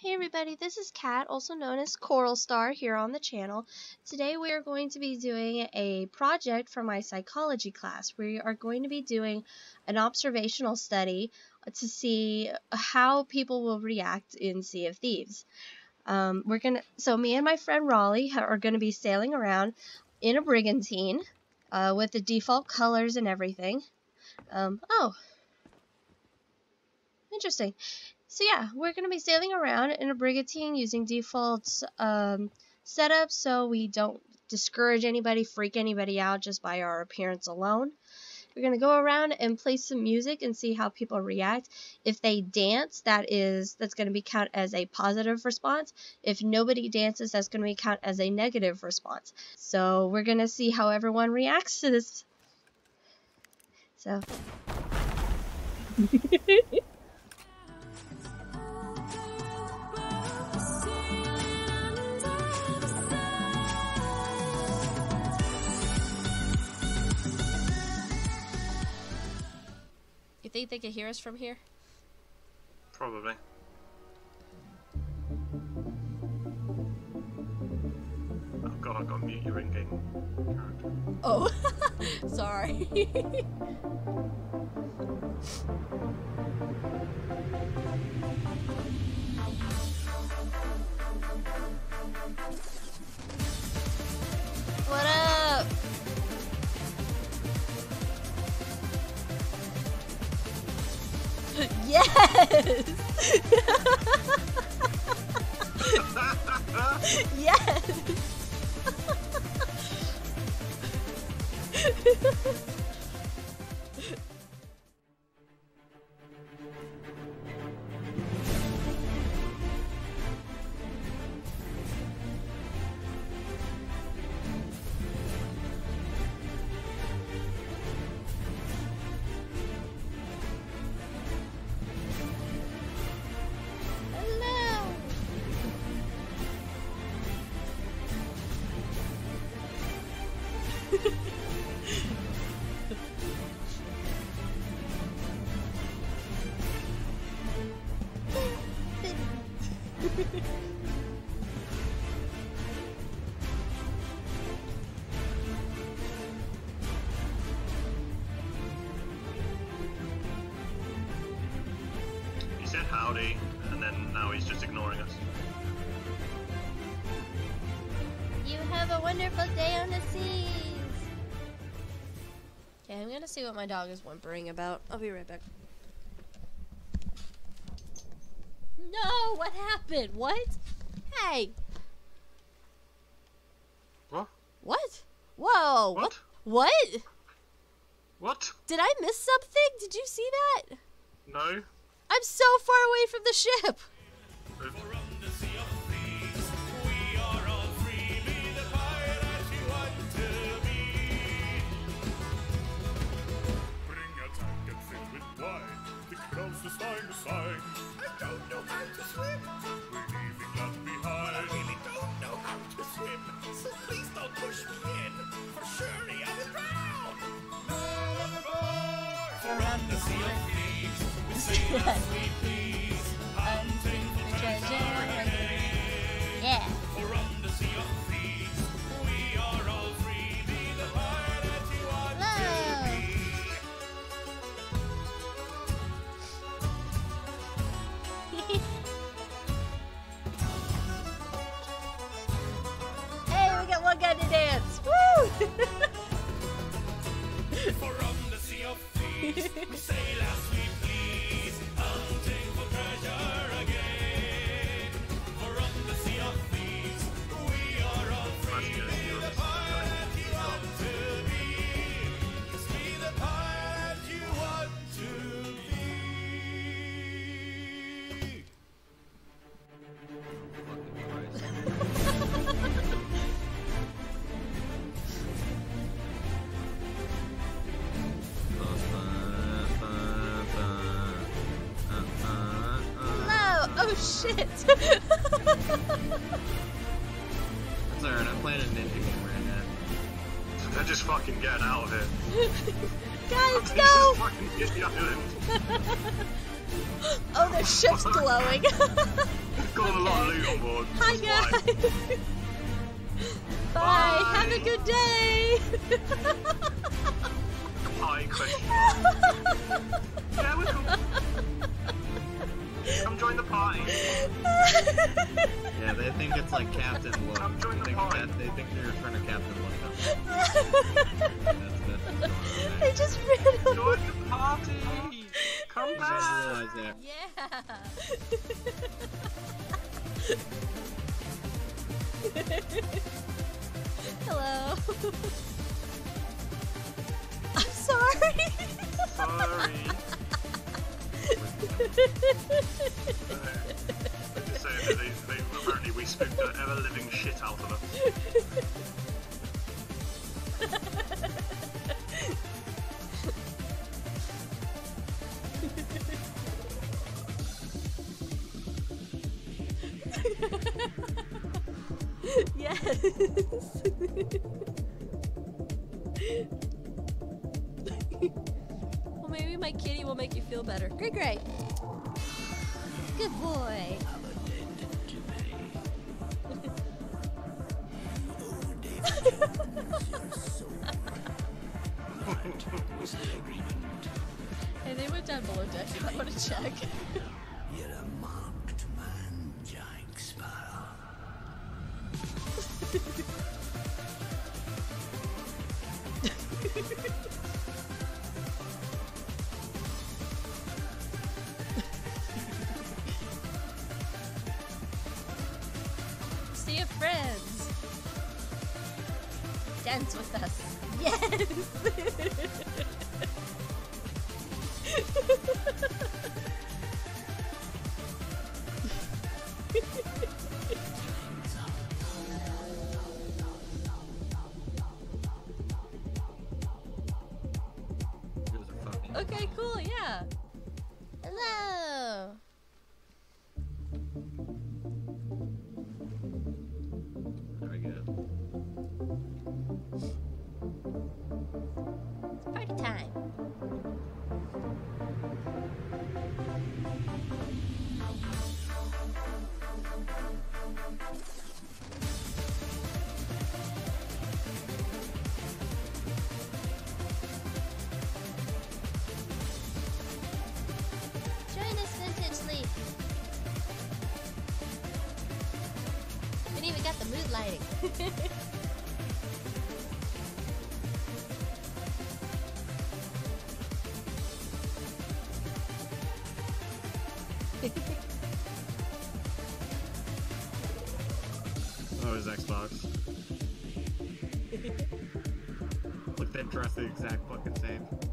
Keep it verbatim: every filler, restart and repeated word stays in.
Hey everybody, this is Kat, also known as Coral Star here on the channel. Today we are going to be doing a project for my psychology class. We are going to be doing an observational study to see how people will react in Sea of Thieves. Um, we're gonna, so me and my friend Raleigh are going to be sailing around in a brigantine uh, with the default colors and everything. Um, oh, interesting. So yeah, we're going to be sailing around in a brigantine using default um, setup so we don't discourage anybody, freak anybody out just by our appearance alone. We're going to go around and play some music and see how people react. If they dance, that is, that's going to be count as a positive response. If nobody dances, that's going to be count as a negative response. So we're going to see how everyone reacts to this. So... You think they can hear us from here? Probably. Oh god, I've got to mute your in-game character. Oh, sorry. What up? Yes! Yes! He said howdy, and then now he's just ignoring us. You have a wonderful day on the seas. Okay, I'm gonna see what my dog is whimpering about. I'll be right back. No, what happened? What? Hey. What? What? Whoa. What? What? What? Did I miss something? Did you see that? No? I'm so far away from the ship. Uh, I don't know how to swim. We're leaving that behind. I really don't know how to swim, so please don't push me in, for surely I will drown. For on the sea of thieves, we sail as we please, hunting for treasure again. Yeah. For on the sea of thieves, we are all free. Be the pirate that you want to be. Hey, we got one guy to dance. Woo! For on the sea of thieves, we sail as we please, hunting for treasure again. For on the sea of thieves, we are all free. Be the pirate you want to be. Just be the pirate you want to be. Hello! Oh shit! That's alright, I'm playing a ninja game right now. they're just fucking getting out of it. Guys, They no! just fucking hit the island. Oh, their ship's glowing. got a lot of loot on board. Hi That's why. guys. Bye. Have a good day. Hi, question. Yeah, we're cool. Come join the party. Yeah, they think it's like Captain Look. Come join They the think, party. that, they think they're trying to Captain Look them. That's, that's what's going on I there. just ran Join over. the party. Come You guys back. realize that. Yeah. Hello. I'm sorry. Sorry. Just saying that they, they, apparently we spooked the ever living shit out of them. Yes. Well, maybe my kitty will make you feel better. Great, great. Good boy. Hey, they went down below deck. I want to check. You're a marked man, Jack Sparrow. See your friends. Dance with us. Yes. You guys are fucking. Okay, cool. Yeah. Hello. Very good. Party time. Join us, Vintage Leaf. We even got the mood lighting. Oh, his Xbox. Look, they dress the exact fucking same.